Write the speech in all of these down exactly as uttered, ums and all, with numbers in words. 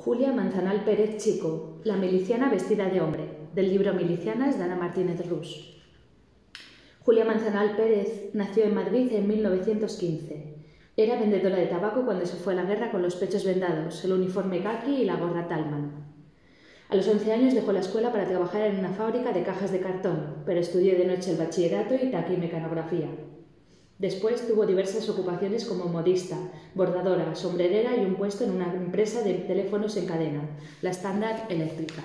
Julia Manzanal Pérez Chico, la miliciana vestida de hombre, del libro Milicianas de Ana Martínez Rus. Julia Manzanal Pérez nació en Madrid en mil novecientos quince. Era vendedora de tabaco cuando se fue a la guerra con los pechos vendados, el uniforme caqui y la gorra Talman. A los once años dejó la escuela para trabajar en una fábrica de cajas de cartón, pero estudió de noche el bachillerato y taquimecanografía. Después tuvo diversas ocupaciones como modista, bordadora, sombrerera y un puesto en una empresa de teléfonos en cadena, la Standard Eléctrica.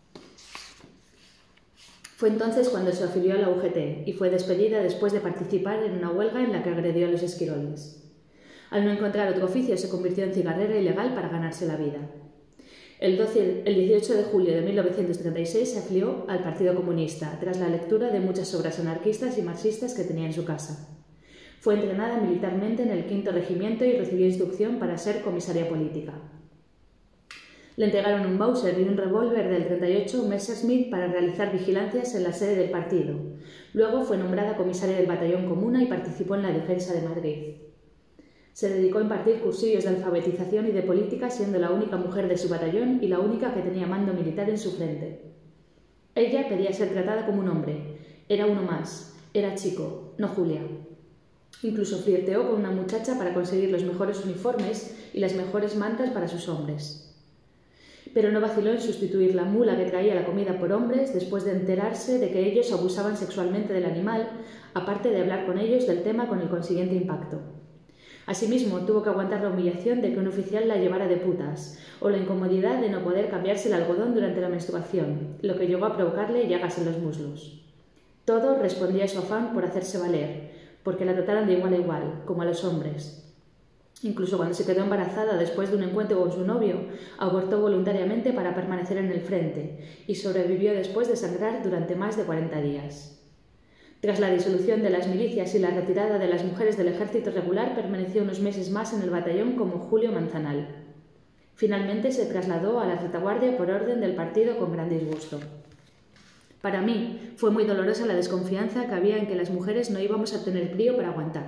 Fue entonces cuando se afilió a la U G T y fue despedida después de participar en una huelga en la que agredió a los esquiroles. Al no encontrar otro oficio, se convirtió en cigarrera ilegal para ganarse la vida. El, doce, el dieciocho de julio de mil novecientos treinta y seis se afilió al Partido Comunista, tras la lectura de muchas obras anarquistas y marxistas que tenía en su casa. Fue entrenada militarmente en el quinto Regimiento y recibió instrucción para ser comisaria política. Le entregaron un Mauser y un revólver del treinta y ocho Messerschmitt para realizar vigilancias en la sede del partido. Luego fue nombrada comisaria del Batallón Comuna y participó en la defensa de Madrid. Se dedicó a impartir cursillos de alfabetización y de política, siendo la única mujer de su batallón y la única que tenía mando militar en su frente. Ella pedía ser tratada como un hombre. Era uno más. Era Chico, no Julia. Incluso flirteó con una muchacha para conseguir los mejores uniformes y las mejores mantas para sus hombres. Pero no vaciló en sustituir la mula que traía la comida por hombres después de enterarse de que ellos abusaban sexualmente del animal, aparte de hablar con ellos del tema con el consiguiente impacto. Asimismo, tuvo que aguantar la humillación de que un oficial la llevara de putas, o la incomodidad de no poder cambiarse el algodón durante la menstruación, lo que llegó a provocarle llagas en los muslos. Todo respondía a su afán por hacerse valer, porque la trataran de igual a igual, como a los hombres. Incluso cuando se quedó embarazada después de un encuentro con su novio, abortó voluntariamente para permanecer en el frente y sobrevivió después de sangrar durante más de cuarenta días. Tras la disolución de las milicias y la retirada de las mujeres del ejército regular, permaneció unos meses más en el batallón como Julio Manzanal. Finalmente se trasladó a la retaguardia por orden del partido con gran disgusto. Para mí fue muy dolorosa la desconfianza que había en que las mujeres no íbamos a tener brío para aguantar.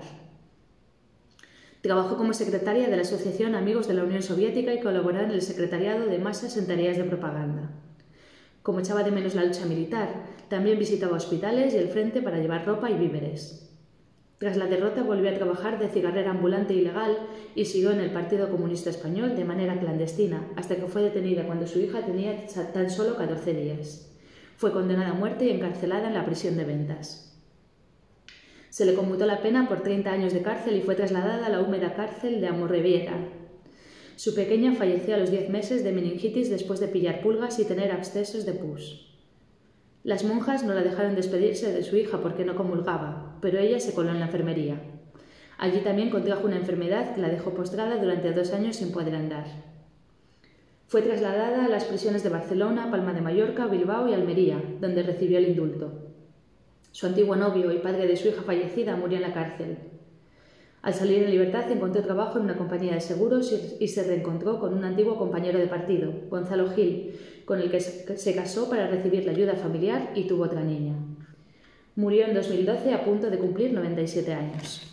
Trabajó como secretaria de la Asociación Amigos de la Unión Soviética y colaboró en el secretariado de masas en tareas de propaganda. Como echaba de menos la lucha militar, también visitaba hospitales y el frente para llevar ropa y víveres. Tras la derrota volvió a trabajar de cigarrera ambulante ilegal y siguió en el Partido Comunista Español de manera clandestina, hasta que fue detenida cuando su hija tenía tan solo catorce días. Fue condenada a muerte y encarcelada en la prisión de Ventas. Se le conmutó la pena por treinta años de cárcel y fue trasladada a la húmeda cárcel de Amorebieta. Su pequeña falleció a los diez meses de meningitis después de pillar pulgas y tener abscesos de pus. Las monjas no la dejaron despedirse de su hija porque no comulgaba, pero ella se coló en la enfermería. Allí también contrajo una enfermedad que la dejó postrada durante dos años sin poder andar. Fue trasladada a las prisiones de Barcelona, Palma de Mallorca, Bilbao y Almería, donde recibió el indulto. Su antiguo novio y padre de su hija fallecida murió en la cárcel. Al salir en libertad encontró trabajo en una compañía de seguros y se reencontró con un antiguo compañero de partido, Gonzalo Gil, con el que se casó para recibir la ayuda familiar y tuvo otra niña. Murió en dos mil doce a punto de cumplir noventa y siete años.